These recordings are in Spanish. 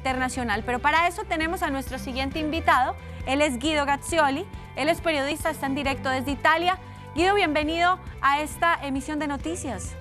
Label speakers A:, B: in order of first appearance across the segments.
A: internacional. Pero para eso tenemos a nuestro siguiente invitado. Él es Guido Gazzioli, él es periodista, está en directo desde Italia. Guido, bienvenido a esta emisión de noticias.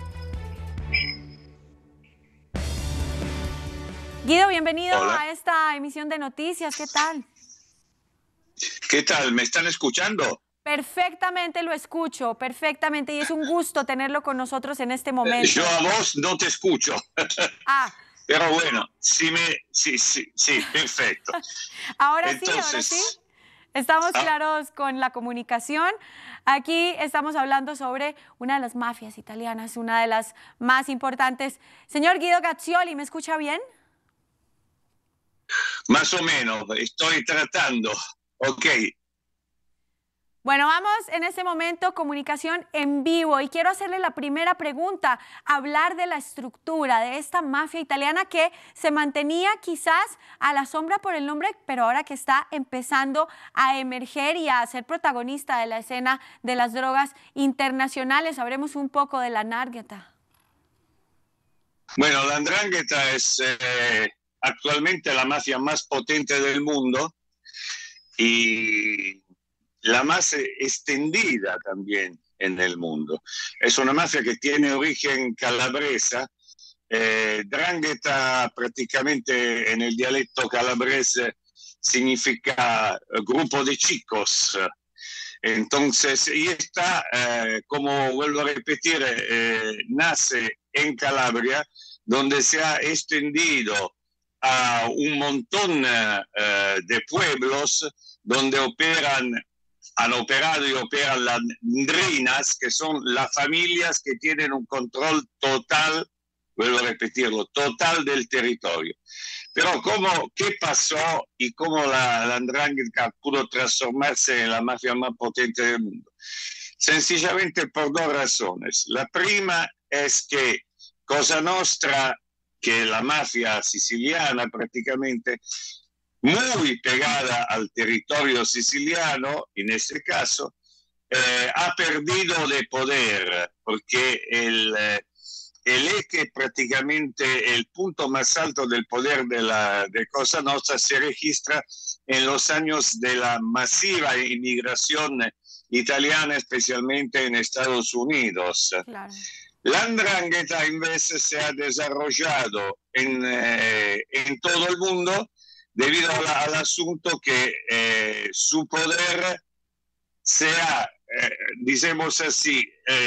A: Guido, bienvenido a esta emisión de noticias. ¿Qué tal?
B: ¿Qué tal? ¿Me están escuchando?
A: Perfectamente lo escucho, perfectamente, y es un gusto tenerlo con nosotros en este momento.
B: Yo a vos no te escucho.
A: Ah.
B: Pero bueno, sí, perfecto.
A: Ahora sí. Estamos claros con la comunicación. Aquí estamos hablando sobre una de las mafias italianas, una de las más importantes. Señor Guido Gazzioli, ¿me escucha bien?
B: Más o menos, estoy tratando. Ok.
A: Bueno, vamos en este momento, comunicación en vivo, y quiero hacerle la primera pregunta, hablar de la estructura de esta mafia italiana que se mantenía quizás a la sombra por el nombre, pero ahora que está empezando a emerger y a ser protagonista de la escena de las drogas internacionales. Hablemos un poco de la 'ndrangheta.
B: Bueno, la 'ndrangheta es actualmente la mafia más potente del mundo y la más extendida también en el mundo. Es una mafia que tiene origen calabresa. 'Ndrangheta prácticamente en el dialecto calabrese significa grupo de chicos. Entonces, y esta, como vuelvo a repetir, nace en Calabria, donde se ha extendido a un montón de pueblos donde han operado y operan las ndrinas, que son las familias que tienen un control total, vuelvo a repetirlo, total del territorio. Pero ¿qué pasó y cómo la 'ndrangheta pudo transformarse en la mafia más potente del mundo? Sencillamente por dos razones. La prima es que Cosa Nostra, que es la mafia siciliana prácticamente, muy pegada al territorio siciliano, en este caso, ha perdido de poder, porque el eje, prácticamente el punto más alto del poder de Cosa Nostra se registra en los años de la masiva inmigración italiana, especialmente en Estados Unidos. Claro. La 'ndrangheta invece se ha desarrollado en todo el mundo debido al asunto que su poder se ha, digamos así,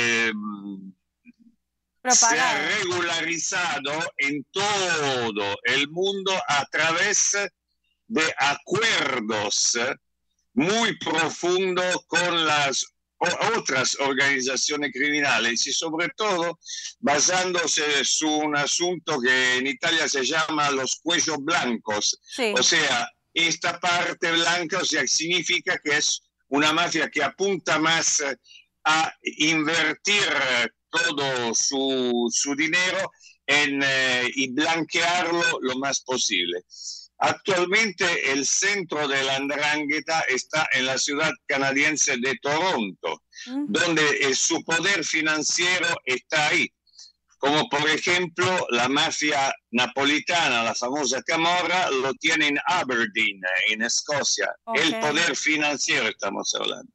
B: se ha regularizado en todo el mundo a través de acuerdos muy profundos con las otras organizaciones criminales y sobre todo basándose en un asunto que en Italia se llama los cuellos blancos. Sí. O sea, esta parte blanca, o sea, significa que es una mafia que apunta más a invertir todo su dinero y blanquearlo lo más posible. Actualmente el centro de la 'ndrangheta está en la ciudad canadiense de Toronto, donde su poder financiero está ahí. Como por ejemplo la mafia napolitana, la famosa Camorra, lo tiene en Aberdeen, en Escocia. Okay. El poder financiero estamos hablando.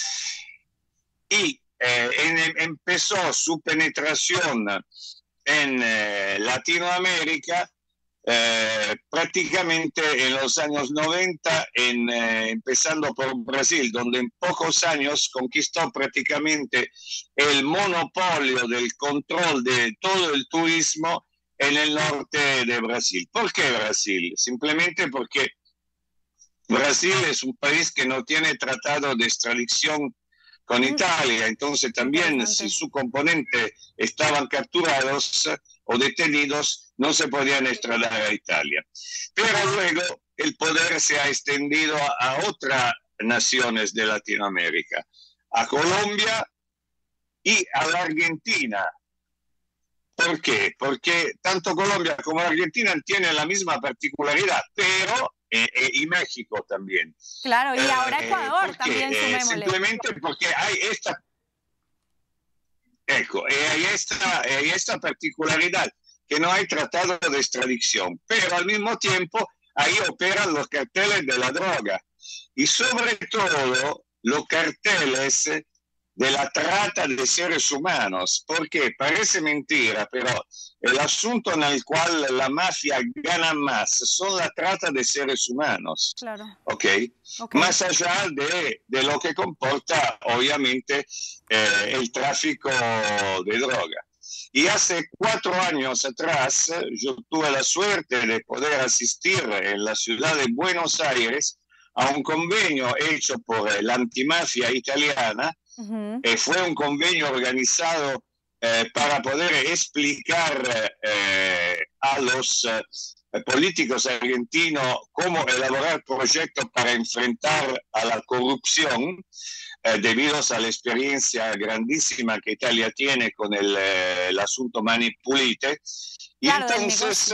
B: Y empezó su penetración en Latinoamérica prácticamente en los años 90, empezando por Brasil, donde en pocos años conquistó prácticamente el monopolio del control de todo el turismo en el norte de Brasil. ¿Por qué Brasil? Simplemente porque Brasil es un país que no tiene tratado de extradición con Italia, entonces también si su componente estaban capturados o detenidos, no se podían extradar a Italia. Pero luego el poder se ha extendido a otras naciones de Latinoamérica, a Colombia y a la Argentina. ¿Por qué? Porque tanto Colombia como Argentina tienen la misma particularidad, pero y México también.
A: Claro, y ahora Ecuador también, sumémosle.
B: Simplemente porque hay esta particularidad. que no hay tratado de extradición, pero al mismo tiempo ahí operan los carteles de la droga y sobre todo los carteles de la trata de seres humanos, porque parece mentira, pero el asunto en el cual la mafia gana más son la trata de seres humanos,
A: Claro.
B: ¿ok? Más allá de lo que comporta, obviamente, el tráfico de droga. Y hace 4 años atrás yo tuve la suerte de poder asistir en la ciudad de Buenos Aires a un convenio hecho por la antimafia italiana. Fue un convenio organizado para poder explicar a los políticos argentinos cómo elaborar proyectos para enfrentar a la corrupción, debido a la experiencia grandísima que Italia tiene con el asunto Mani Pulite. Y
A: claro,
B: entonces,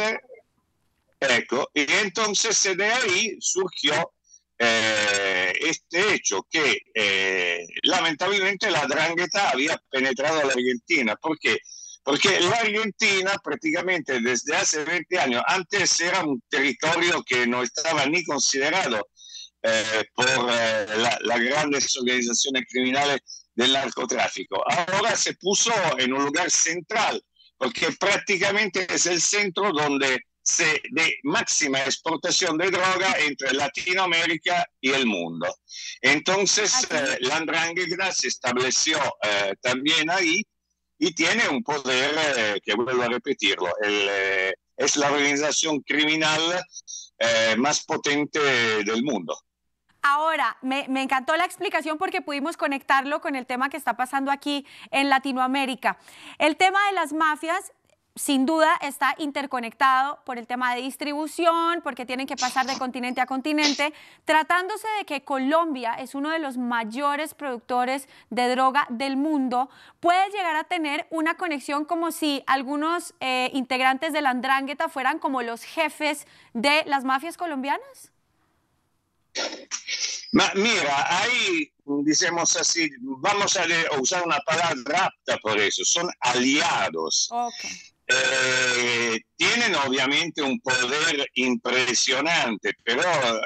B: de ahí surgió este hecho que lamentablemente la 'ndrangheta había penetrado a la Argentina. ¿Por qué? Porque la Argentina prácticamente desde hace 20 años, antes era un territorio que no estaba ni considerado por las grandes organizaciones criminales del narcotráfico. Ahora se puso en un lugar central, porque prácticamente es el centro donde de máxima exportación de droga entre Latinoamérica y el mundo. Entonces, la 'ndrangheta se estableció también ahí y tiene un poder que vuelvo a repetirlo, es la organización criminal más potente del mundo.
A: Ahora, me encantó la explicación porque pudimos conectarlo con el tema que está pasando aquí en Latinoamérica. El tema de las mafias, sin duda, está interconectado por el tema de distribución, porque tienen que pasar de continente a continente, tratándose de que Colombia es uno de los mayores productores de droga del mundo. ¿Puede llegar a tener una conexión como si algunos integrantes de la 'ndrangheta fueran como los jefes de las mafias colombianas?
B: Mira, ahí, decimos así, vamos a usar una palabra apta por eso, son aliados. Tienen obviamente un poder impresionante, pero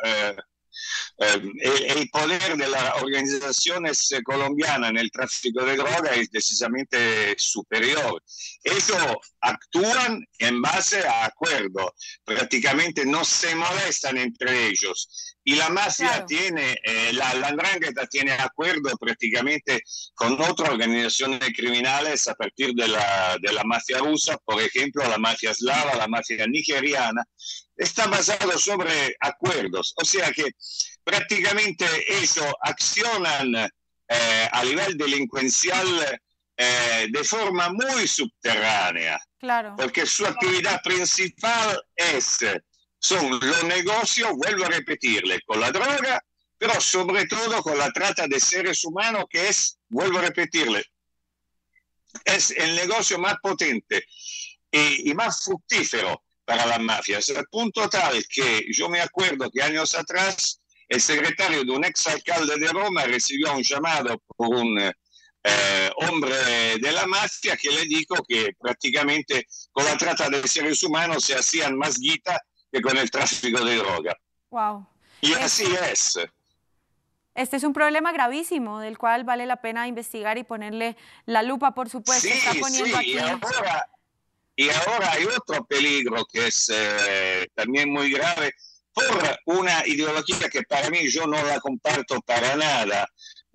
B: el poder de las organizaciones colombianas en el tráfico de droga es decisamente superior. Ellos actúan en base a acuerdos, prácticamente no se molestan entre ellos. Y la mafia tiene, la 'ndrangheta tiene acuerdo prácticamente con otras organizaciones criminales a partir de la mafia rusa, por ejemplo, la mafia eslava, la mafia nigeriana. Está basado sobre acuerdos, o sea que prácticamente ellos accionan a nivel delincuencial de forma muy subterránea, porque su actividad principal son los negocios, vuelvo a repetirle, con la droga, pero sobre todo con la trata de seres humanos, que es, vuelvo a repetirle, es el negocio más potente y más fructífero para las mafias, al punto tal que yo me acuerdo que años atrás el secretario de un exalcalde de Roma recibió un llamado por un hombre de la mafia que le dijo que prácticamente con la trata de seres humanos se hacían más guita que con el tráfico de droga.
A: Wow.
B: Y así es.
A: Este es un problema gravísimo del cual vale la pena investigar y ponerle la lupa, por supuesto.
B: Sí,
A: está poniendo aquí.
B: Y ahora hay otro peligro que es también muy grave por una ideología que para mí yo no la comparto para nada.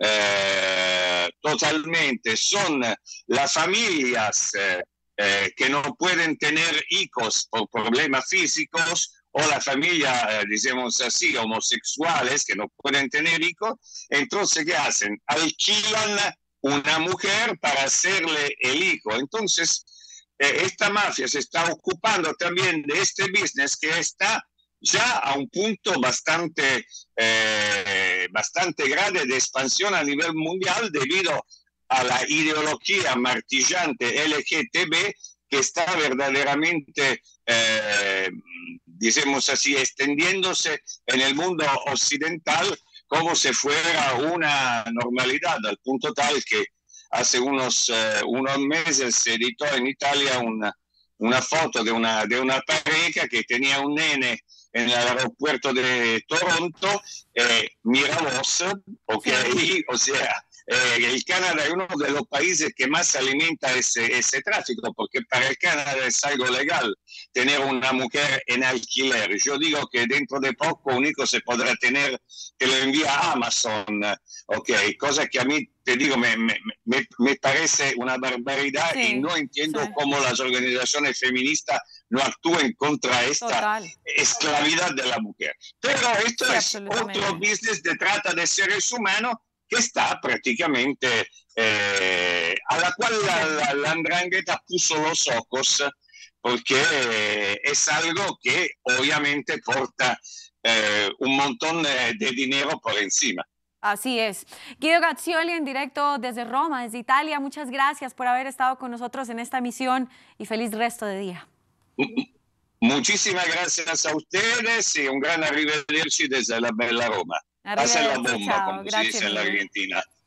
B: Totalmente. Son las familias que no pueden tener hijos por problemas físicos, o la familia, digamos así, homosexuales que no pueden tener hijos. Entonces, ¿qué hacen? Alquilan una mujer para hacerle el hijo. Entonces, esta mafia se está ocupando también de este business que está ya a un punto bastante grande de expansión a nivel mundial debido a la ideología martillante LGTB que está verdaderamente, digamos así, extendiéndose en el mundo occidental como si fuera una normalidad, al punto tal que hace unos meses se editó en Italia una foto de una pareja que tenía un nene en el aeropuerto de Toronto, mira vos, ok, sí. O sea, el Canadá es uno de los países que más alimenta ese tráfico, porque para el Canadá es algo legal tener una mujer en alquiler. Yo digo que dentro de poco único se podrá tener que lo envía a Amazon, ok, cosa que a mí, te digo, me parece una barbaridad, sí, y no entiendo, sí, cómo las organizaciones feministas no actúen contra esta total esclavidad de la mujer. Pero esto sí, es otro business de trata de seres humanos que está prácticamente, a la cual la 'ndrangheta puso los ojos, porque es algo que obviamente porta un montón de dinero por encima.
A: Así es. Guido Gazzioli en directo desde Roma, desde Italia. Muchas gracias por haber estado con nosotros en esta emisión y feliz resto de día.
B: Muchísimas gracias a ustedes y un gran arrivederci desde la bella Roma. Pasa la bomba, como se dice en la Argentina.